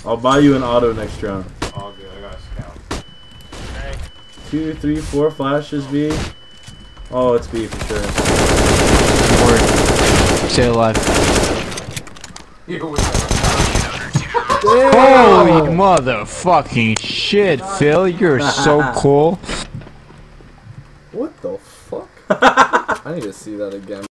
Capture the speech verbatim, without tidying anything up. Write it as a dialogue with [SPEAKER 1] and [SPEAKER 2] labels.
[SPEAKER 1] I'll buy you an auto next round.
[SPEAKER 2] All good. I got a scout.
[SPEAKER 3] Okay.
[SPEAKER 1] Two, three, four flashes, B. Oh, it's B for sure.
[SPEAKER 4] Word. Stay alive.
[SPEAKER 2] You with that.
[SPEAKER 4] Holy motherfucking shit, Phil. You're so cool.
[SPEAKER 5] What the fuck? I need to see that again.